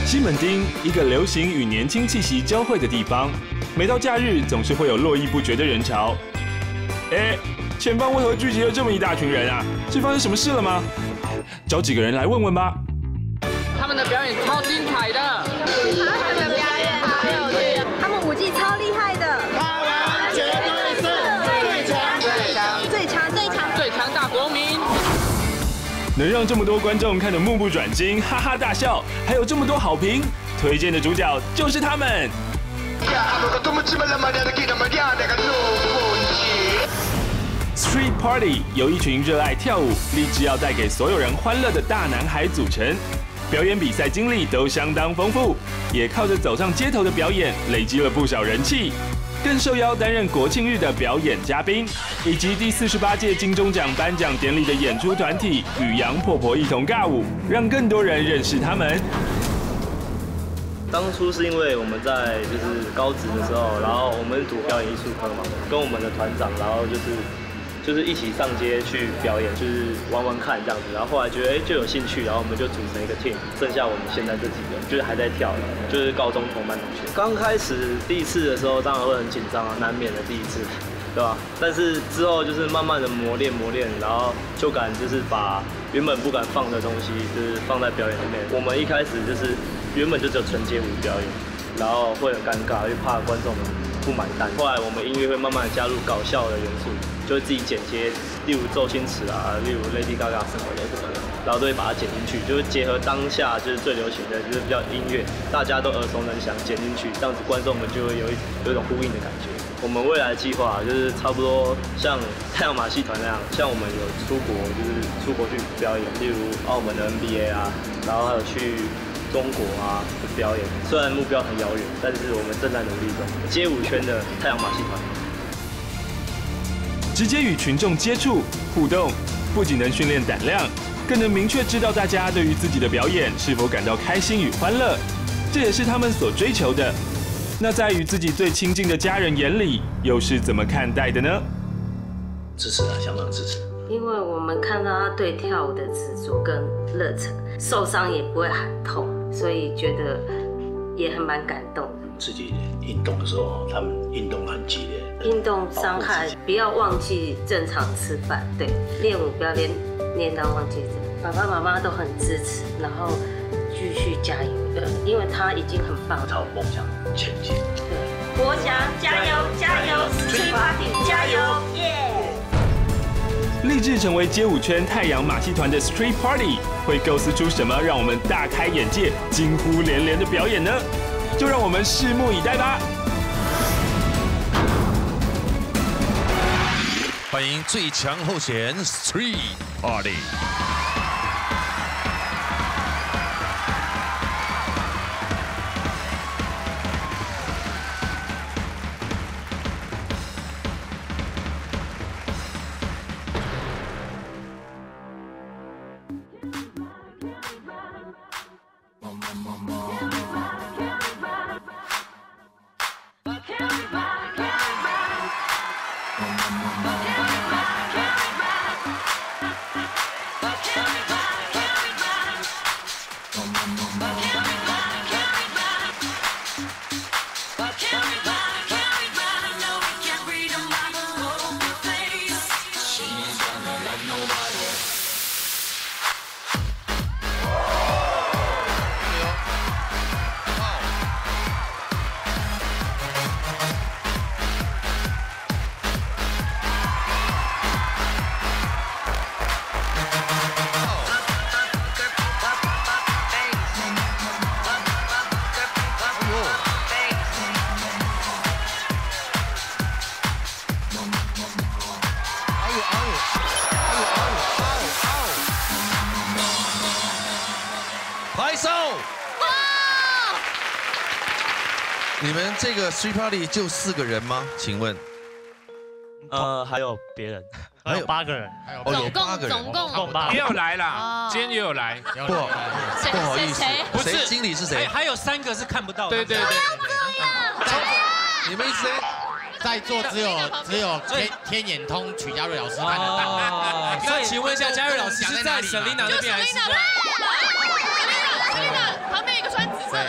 西门町，一个流行与年轻气息交汇的地方，每到假日总是会有络绎不绝的人潮。前方为何聚集了这么一大群人啊？是发生什么事了吗？找几个人来问问吧。 他们的表演超精彩的， 他们的表演好有趣，他们舞技超厉害的。 台湾绝对是最强大国民。 能让这么多观众看得目不转睛，哈哈大笑，还有这么多好评，推荐的主角就是他们。Street Party 由一群热爱跳舞、立志要带给所有人欢乐的大男孩组成，表演比赛经历都相当丰富，也靠着走上街头的表演累积了不少人气，更受邀担任国庆日的表演嘉宾，以及第48届金钟奖颁奖典礼的演出团体与杨婆婆一同尬舞，让更多人认识他们。 当初是因为我们在就是高职的时候，然后我们读表演艺术科嘛，跟我们的团长，然后就是一起上街去表演，就是玩玩看这样子。然后后来觉得就有兴趣，然后我们就组成一个 team， 剩下我们现在这几个就是还在跳，就是高中同班同学。刚开始第一次的时候，当然会很紧张啊，难免的第一次，对吧？但是之后就是慢慢的磨练，然后就敢就是把原本不敢放的东西，就是放在表演里面。我们一开始就是原本就只有纯街舞表演，然后会很尴尬，因为怕观众们不买单。后来我们音乐会慢慢的加入搞笑的元素，就会自己剪接，例如周星驰啊，例如 Lady Gaga 什么的，然后都会把它剪进去，就是结合当下就是最流行的，就是比较音乐，大家都耳熟能详，剪进去，这样子观众们就会有一种呼应的感觉。我们未来的计划就是差不多像太阳马戏团那样，像我们有出国，就是出国去表演，例如澳门的 NBA 啊，然后还有去中国啊的表演。虽然目标很遥远，但是我们正在努力中。街舞圈的太阳马戏团， 直接与群众接触互动，不仅能训练胆量，更能明确知道大家对于自己的表演是否感到开心与欢乐，这也是他们所追求的。那在与自己最亲近的家人眼里，又是怎么看待的呢？ 支持啊，相当支持。 因为我们看到他对跳舞的执着跟热忱，受伤也不会喊痛，所以觉得也很蛮感动的。 自己运动的时候，他们运动很激烈， 运动伤害不要忘记正常吃饭，对，练舞不要练到忘记这。爸爸妈妈都很支持，然后继续加油的，因为他已经很棒了。 朝梦想前进。 对，国翔加油加油，Street Party加油，耶！ 立志成为街舞圈太阳马戏团的 Street Party， 会构思出什么让我们大开眼界、惊呼连连的表演呢？就让我们拭目以待吧。 欢迎最强候选 Street Party。拍手！你们这个 Street Party 就4个人吗？请问？ 还有别人， 还有8个人， 哦，有8个人， 总共8个人， 也有来啦，今天也有来， 不好意思， 不是经理是谁？ 还有3个是看不到的。 对对对， 你们谁？ 在座只有天眼通曲家瑞老师看得到。 那请问一下，嘉瑞老师是在 Selina 那边还是在？ Selina 旁边有一个穿紫色的。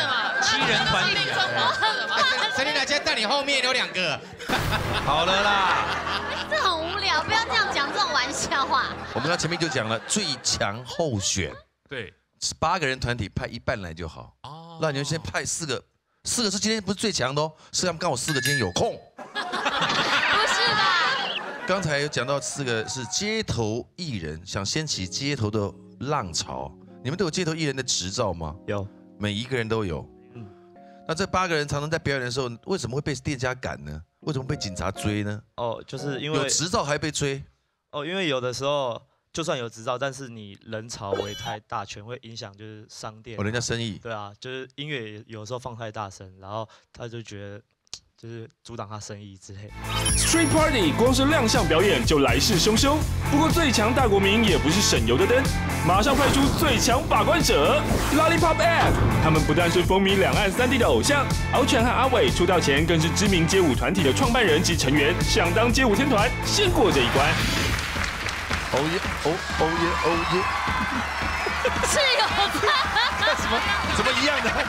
人团体啊。 陈琳娜现在在你后面有2个。 好了啦， 这很无聊，不要这样讲这种玩笑话。 我们刚前面就讲了最强候选， 对 ，8个人团体派一半来就好。哦，那你们先派4个，4个是今天不是最强的哦，是他们刚好4个今天有空。 不是吧？ 刚才有讲到4个是街头艺人，想掀起街头的浪潮。你们都有街头艺人的执照吗？ 有， 每一个人都有。那这8个人常常在表演的时候，为什么会被店家赶呢？为什么被警察追呢？ 哦，就是因为有执照还被追。 哦，因为有的时候就算有执照，但是你人潮围太大，全会影响就是商店。 哦，人家生意。 对啊，就是音乐有时候放太大声，然后他就觉得就是阻挡他生意之类。 Street Party 光是亮相表演就来势汹汹，不过最强大国民也不是省油的灯，马上派出最强把关者 Lollipop App。他们不但是风靡两岸3地的偶像，敖犬和阿伟出道前更是知名街舞团体的创办人及成员，想当街舞天团先过这一关。 哦耶哦哦耶哦耶， 是有差。 怎么一样的？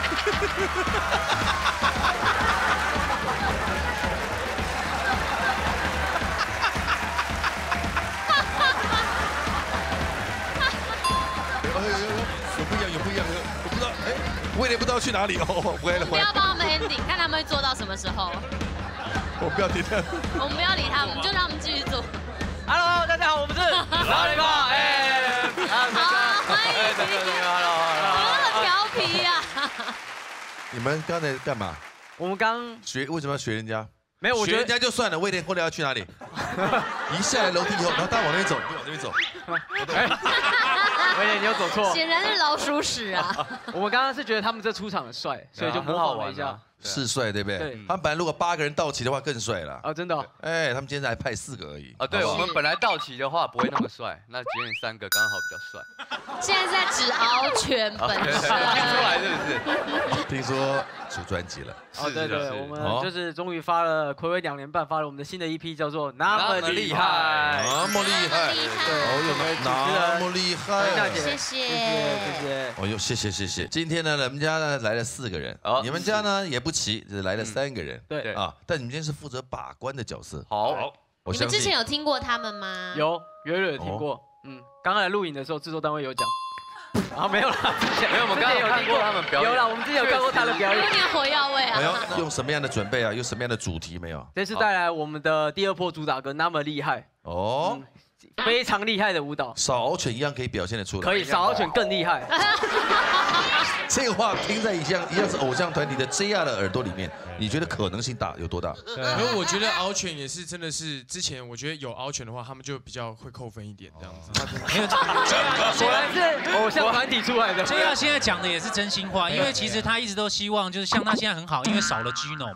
有不一样，我不知道，哎，我也不知道去哪里哦，回来了。 不要帮他们 ending， 看他们会做到什么时候。 我不要理他， 我们不要理他们，就让他们继续做。 Hello， 大家好，我们是Lollipop， 好，欢迎，你们那么调皮呀。 你们刚才干嘛？ 我们刚学为什么要学人家？ 没有，我觉得学人家就算了，为了后来要去哪里？一下来楼梯以后，然后大家往那边走，你往这边走。 威廉，你有走错。 显然是老鼠屎啊！ 我们刚刚是觉得他们这出场很帅，所以就模仿了一下。 是帅，对不对？ 对。 他们本来如果8个人到齐的话更帅了。 啊，真的。 哎，他们今天才派4个而已。 啊，对，我们本来到齐的话不会那么帅，那今天3个刚好比较帅。 现在在指敖犬本身。 听出来是不是？ 听说出专辑了。 哦，对对，我们就是终于发了，睽违2年半发了我们的新的 EP，叫做《那么厉害》。 那么厉害。 对， 那么厉害。 谢谢。 哦呦，谢谢。今天呢，我们家呢来了4个人，你们家呢也不齐，只来了3个人。 对啊，但你们今天是负责把关的角色。 好， 你们之前有听过他们吗？ 有听过。刚才录影的时候，制作单位有讲。啊，没有啦， 没有，我们刚刚有看过他们表演。 有啦，我们之前有看过他的表演。 有点火药味啊。 哎呦，用什么样的准备啊？有什么样的主题没有？ 这次带来我们的第2波主打歌《那么厉害》。哦。非常厉害的舞蹈， 少敖犬一样可以表现得出来。 可以，少敖犬更厉害。 这个话听在一样是偶像团体的 JR 的耳朵里面，你觉得可能性大有多大？ 因为我觉得敖犬也是真的是之前我觉得有敖犬的话，他们就比较会扣分一点这样子。 没有， 果然是偶像团体出来的。 JR现在讲的也是真心话，因为其实他一直都希望就是像他现在很好，因为少了 Gino。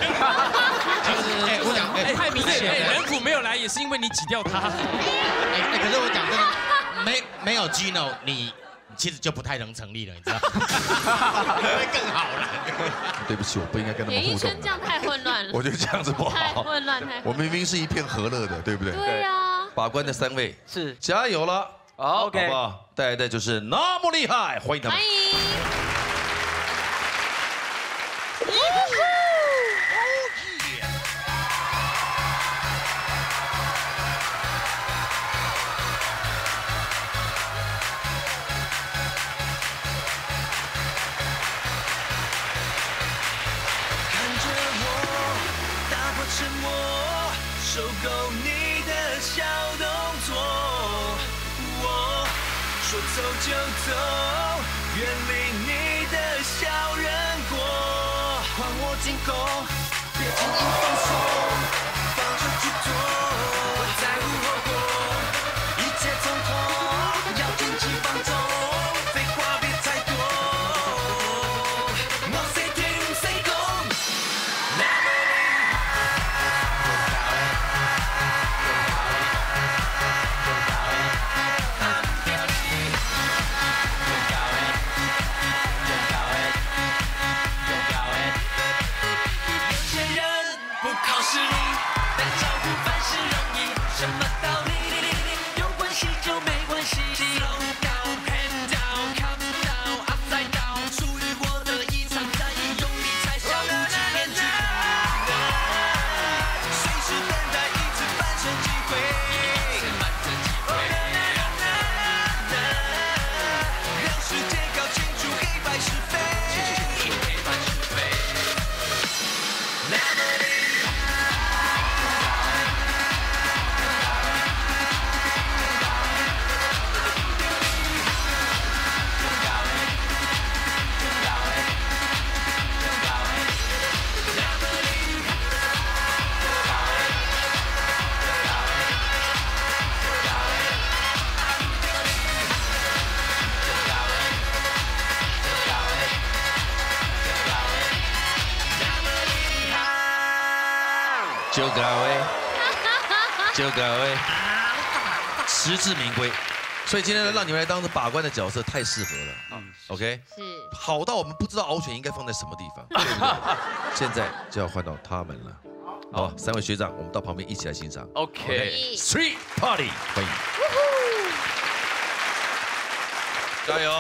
我讲，太明显了。人苦没有来也是因为你挤掉他。 可是我讲真的，没有 Gino， 你其实就不太能成立了，你知道？会更好了。 对不起，我不应该跟他们互动。 演艺圈这样太混乱了。 我觉得这样子不好。 太混乱， 我明明是一片和乐的，对不对？ 对呀。 把关的3位是加油了， 好， 好不好？带来的就是那么厉害，欢迎他们。 欢迎。 受够你的小动作，我说走就走，远离你的小人国，还我进攻，别轻易放松，放手去做，不在乎后果，一切从头，要尽情放纵，废话别太多，我谁听谁懂，那么不就各位，实至名归。所以今天呢，让你们来当着把关的角色，太适合了。OK， 是好到我们不知道敖犬应该放在什么地方。现在就要换到他们了。好，3位学长，我们到旁边一起来欣赏。OK，Street Party， 欢迎，加油！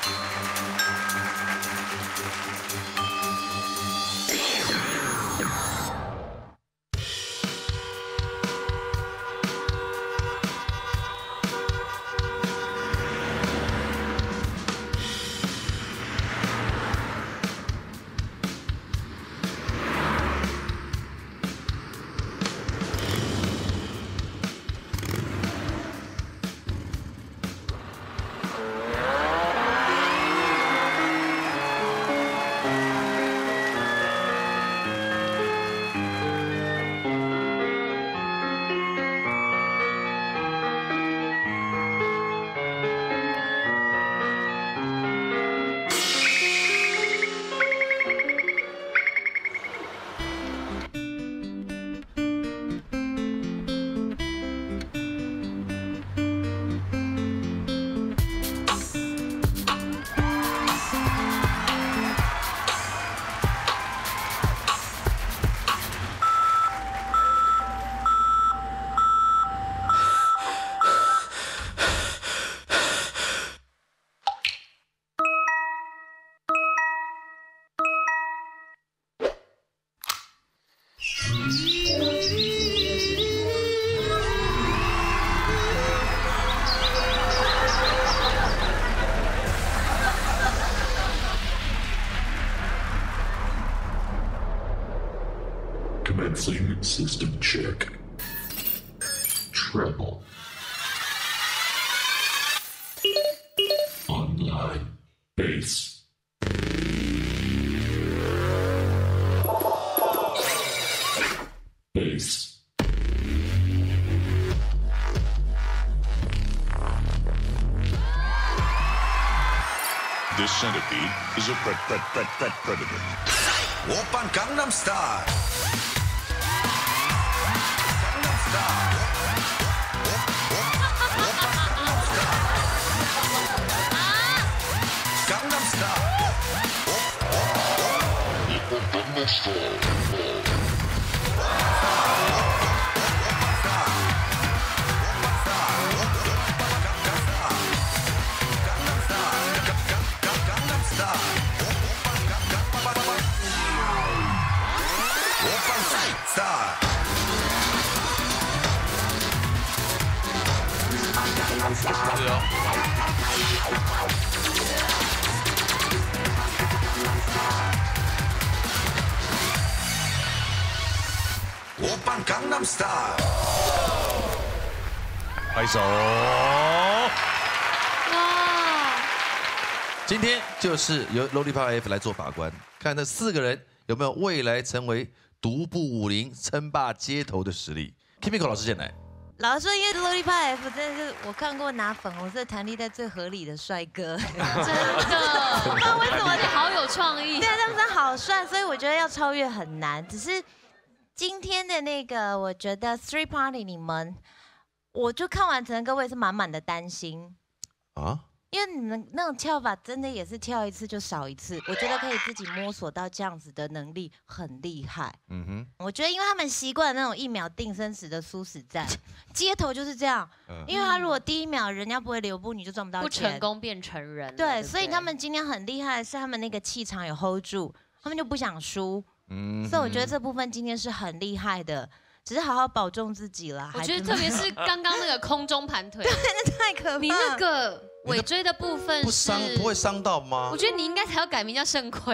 Commencing system check. Treble. Online. Bass. Bass. This centipede is a predator. Oppan Gangnam Style. Gangnam Style. Gangnam Style. Oppan Gangnam Style。 拍手！今天就是由 Lollipop F 来做把关，看这4个人有没有未来成为独步武林、称霸街头的实力。Kimiko 老师先来。 老实说，因为 Lollipop F 真的是我看过拿粉红色弹力带最合理的帅哥，真的，不知道为什么好有创意。 对啊，他们真的好帅，所以我觉得要超越很难。只是今天的那个，我觉得 Street Party 你们，我就看完整个我也是满满的担心啊。 因为你们那种跳法真的也是跳一次就少一次，我觉得可以自己摸索到这样子的能力很厉害。嗯哼，我觉得因为他们习惯那种1秒定生死的殊死战，街头就是这样。因为他如果第1秒人家不会留步，你就赚不到钱。 不成功变成人。 对，所以他们今天很厉害的是他们那个气场有 hold 住，他们就不想输。所以我觉得这部分今天是很厉害的。 只是好好保重自己啦。 我觉得特别是刚刚那个空中盘腿， 对，那太可怕了。 你那个尾椎的部分不会伤到吗？ 我觉得你应该才要改名叫肾亏，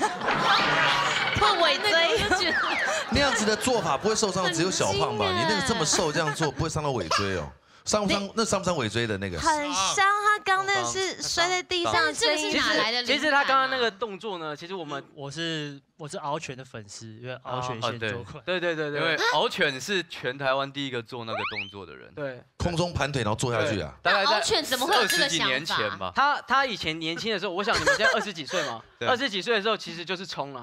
碰尾椎。 那样子的做法不会受伤，只有小胖吧？你那个这么瘦这样做不会伤到尾椎哦？伤不伤？那伤不伤尾椎的那个？ 很伤，他刚那是摔在地上， 这是哪来的？ 其实他刚刚那个动作呢，其实我是敖犬的粉丝，因为敖犬先做过。 对， 因为敖犬是全台湾第一个做那个动作的人。 对， 空中盘腿然后坐下去啊。 大概敖犬怎么会有这个想法？ 20几年前吧。 他以前年轻的时候，我想你们现在20几岁嘛，20几岁的时候其实就是冲了。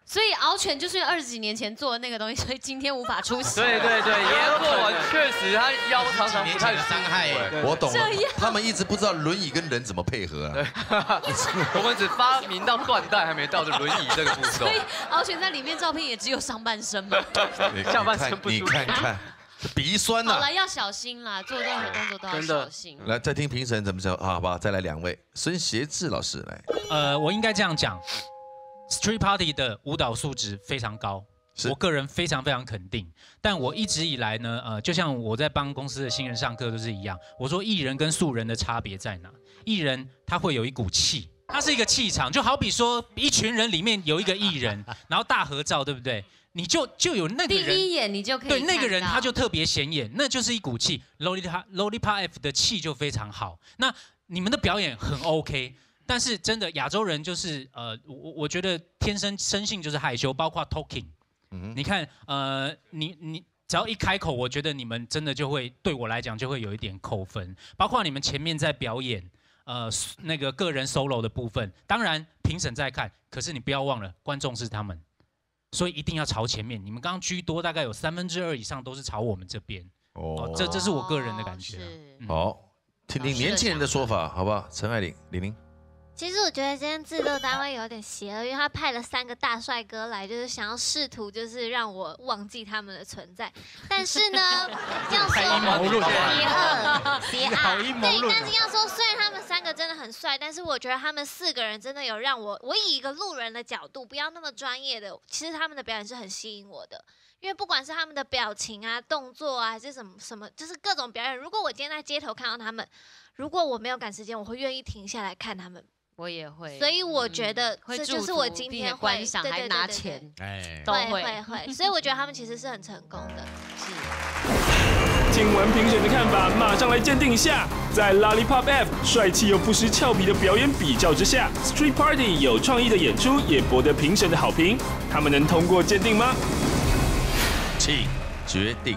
所以敖犬就是因为20几年前做的那个东西，所以今天无法出席。 对，也有可能，确实他腰常常不太伤害。 我懂了，他们一直不知道轮椅跟人怎么配合啊。 我们只发明到缎带，还没到这轮椅这个步骤。 所以敖犬在里面照片也只有上半身嘛， 下半身不。 你看看，鼻酸呐。 好了，要小心啦，做任何动作都要小心。 来，再听评审怎么讲，好吧？再来2位，孙协志老师来。 我应该这样讲。Street Party 的舞蹈素质非常高，我个人非常肯定。但我一直以来呢，就像我在帮公司的新人上课都是一样，我说艺人跟素人的差别在哪？艺人他会有一股气，他是一个气场，就好比说一群人里面有一个艺人，然后大合照，对不对？你就有那个人， 第一眼你就可以对那个人他就特别显眼，那就是一股气。Lollipop F 的气就非常好。那你们的表演很 OK。但是真的亚洲人就是我觉得天生生性就是害羞，包括 talking。你看你只要一开口，我觉得你们真的就会对我来讲就会有一点扣分。包括你们前面在表演那个个人 solo 的部分，当然评审在看，可是你不要忘了观众是他们，所以一定要朝前面。你们刚刚居多，大概有2/3以上都是朝我们这边。这是我个人的感觉。 好，听听年轻人的说法，好不好？陈爱玲，玲玲。 其实我觉得今天制作单位有点邪恶，因为他派了3个大帅哥来，就是想要试图就是让我忘记他们的存在。但是呢，要说邪恶，对，但是要说虽然他们3个真的很帅，但是我觉得他们4个人真的有让我以一个路人的角度，不要那么专业的，其实他们的表演是很吸引我的。因为不管是他们的表情啊、动作啊，还是什么，就是各种表演。如果我今天在街头看到他们，如果我没有赶时间，我会愿意停下来看他们。 我也会， 所以我觉得这就是我今天观赏，还拿钱， 都会，所以我觉得他们其实是很成功的。 是。听完评审的看法，马上来鉴定一下，在 Lollipop F 帅气又不失俏皮的表演比较之下 ，Street Party 有创意的演出也博得评审的好评，他们能通过鉴定吗？ 请决定。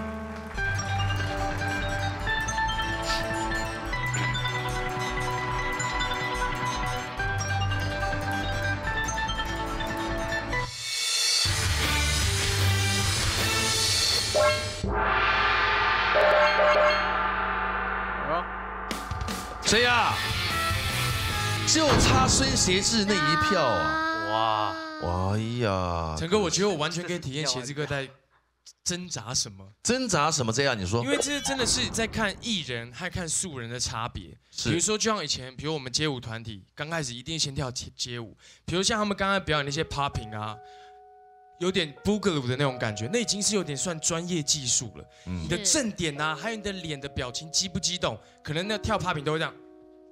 谁呀？就差孙协志那一票啊！哇！哎呀， 陈哥，我觉得我完全可以体验协志哥在挣扎什么？ 挣扎什么？这样你说？ 因为这真的是在看艺人和看素人的差别。比如说，就像以前，比如我们街舞团体刚开始一定先跳街舞，比如像他们刚才表演那些 popping 啊。有点 boogaloo 的那种感觉，那已经是有点算专业技术了。你的正点啊，还有你的脸的表情激不激动，可能那跳 popping 都会这样。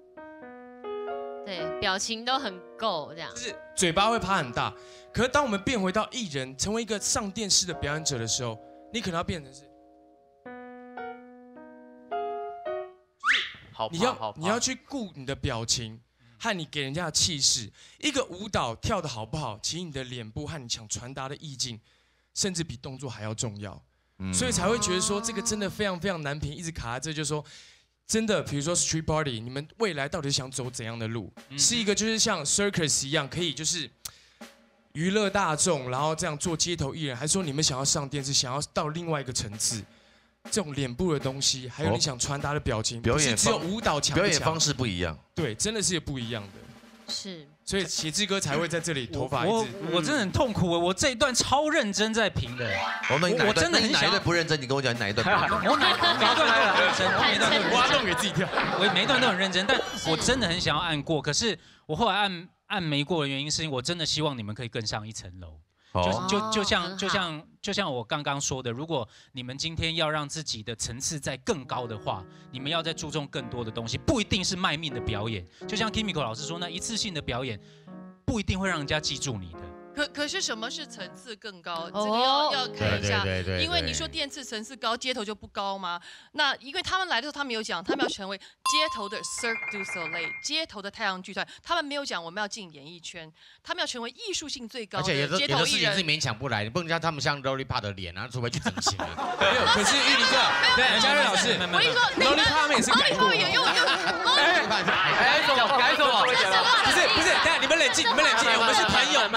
对，表情都很够这样。 就是嘴巴会趴很大。可是当我们变回到艺人，成为一个上电视的表演者的时候，你可能要变成是，你要去顾你的表情。和你给人家的气势，一个舞蹈跳得好不好，其实你的脸部和你想传达的意境，甚至比动作还要重要。所以才会觉得说这个真的非常难评，一直卡在这，就是说真的，比如说 Street Party， 你们未来到底想走怎样的路？是一个就是像 Circus 一样，可以就是娱乐大众，然后这样做街头艺人，还是说你们想要上电视，想要到另外一个层次？这种脸部的东西，还有你想传达的表情， 表演只有舞蹈强， 表演方式不一样。 对，真的是不一样的。 是， 所以协志哥才会在这里头发我真的很痛苦，我这一段超认真在评的。 我真的很哪一段不认真？你跟我讲哪一段？ 我每一段都很认真，我每一段都很挖洞给自己跳。 我每一段都很认真，但我真的很想要按过，可是我后来按没过的原因是因为我真的希望你们可以更上一层楼。就像我刚刚说的，如果你们今天要让自己的层次再更高的话，你们要再注重更多的东西，不一定是卖命的表演。就像 Kimiko 老师说，那一次性的表演不一定会让人家记住你的。 可是什么是层次更高？这个要看一下，因为你说电次层次高，街头就不高吗？那因为他们来的时候，他们有讲，他们要成为街头的 Cirque du Soleil， 街头的太阳剧团，他们没有讲我们要进演艺圈，他们要成为艺术性最高的街头艺人。 而且有的事情是勉强不来，你不能叫他们像 Lollipop 的脸啊，除非去整形。 没有，可是玉林哥，对，嘉瑞老师， 我跟你说 ，Lollipop 他们也是改过。 改什么？ 不是，等下你们冷静，我们是朋友。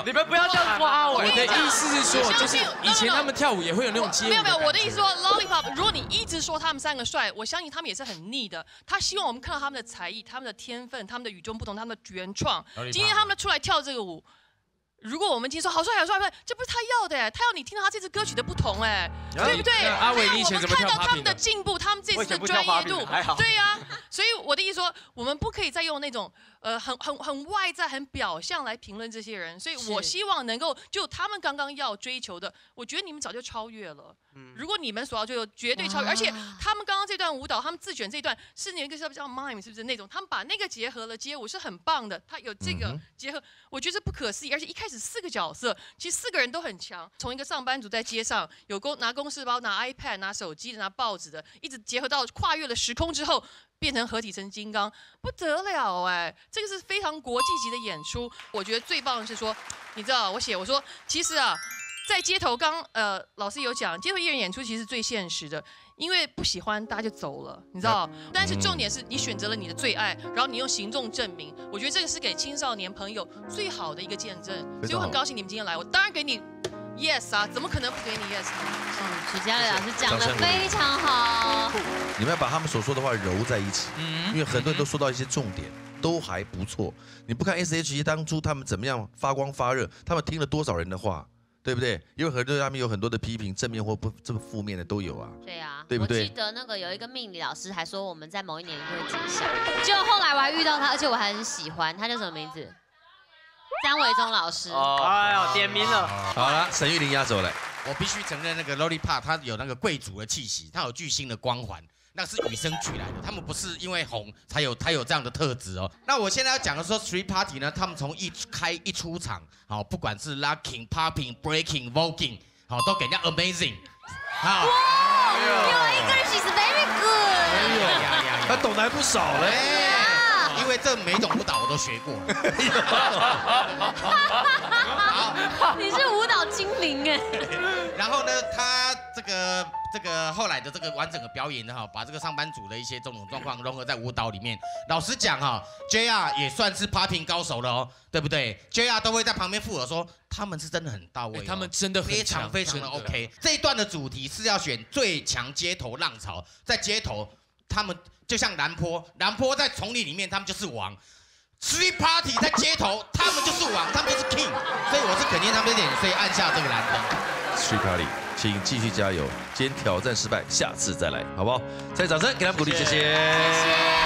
你们不要这样说阿伟。 我的意思是说，就是以前他们跳舞也会有那种街舞。 没有，我的意思说 ，Lollipop， 如果你一直说他们3个帅，我相信他们也是很腻的。他希望我们看到他们的才艺、他们的天分、他们的与众不同、他们的原创。今天他们出来跳这个舞。 如果我们今天说好帅好帅，这不是他要的哎，他要你听到他这支歌曲的不同哎，对不对？ 阿伟，你以前怎么跳 popping 的？ 我们看到他们的进步，他们这次的专业度，对呀。所以我的意思说，我们不可以再用那种很外在、很表象来评论这些人。所以我希望能够就他们刚刚要追求的，我觉得你们早就超越了。如果你们所要追求绝对超越，而且他们刚刚这段舞蹈，他们自选这段是那个叫 mime 是不是那种？他们把那个结合了街舞是很棒的，他有这个结合，我觉得不可思议。而且一开始4个角色，其实4个人都很强，从一个上班族在街上有拿公事包、拿 iPad、拿手机的、拿报纸的，一直结合到跨越了时空之后。 变成合体成金刚，不得了哎！这个是非常国际级的演出。我觉得最棒的是说，你知道我说，其实啊，在街头老师有讲，街头艺人演出其实是最现实的，因为不喜欢大家就走了，你知道。但是重点是你选择了你的最爱，然后你用行动证明。我觉得这个是给青少年朋友最好的一个见证。所以我很高兴你们今天来，我当然给你 yes 啊，怎么可能不给你 yes 呢？ 许嘉蕾老师讲得非常好。 你们要把他们所说的话揉在一起，因为很多人都说到一些重点，都还不错。你不看 S.H.E 当初他们怎么样发光发热，他们听了多少人的话，对不对？因为很多他们有很多的批评，正面或不这么负面的都有啊。 对啊， 对不对？ 我记得那个有一个命理老师还说我们在某一年会结下，就后来我还遇到他，而且我还很喜欢他，叫什么名字？张伟忠老师。 哎呦，点名了。 好了，沈玉琳压轴来。 我必须承认，那个 Lollipop 它有那个贵族的气息，它有巨星的光环，那是与生俱来的。他们不是因为红才有这样的特质哦。那我现在要讲的说 ，Street Party 呢，他们从一出场，好，不管是 locking、popping、breaking、voguing， 好，都给人家 amazing。好， 有一个人 she's very good， 他懂得还不少嘞。 因为这每种舞蹈我都学过。 你是舞蹈精灵哎。 然后呢，他这个后来的这个完整的表演哈，把这个上班族的一些这种状况融合在舞蹈里面。老实讲哈 ，JR 也算是 popping 高手了哦，对不对 ？JR 都会在旁边附和说，他们是真的很到位， 他们真的很强， 非常的 OK。这一段的主题是要选最强街头浪潮，在街头他们。 就像南坡在丛林里面，他们就是王 ；Street Party 在街头，他们就是王，他们就是 King。所以我是肯定他们一点，所以按下这个蓝灯。 Street Party， 请继续加油！今天挑战失败，下次再来，好不好？再掌声给他们鼓励，谢谢。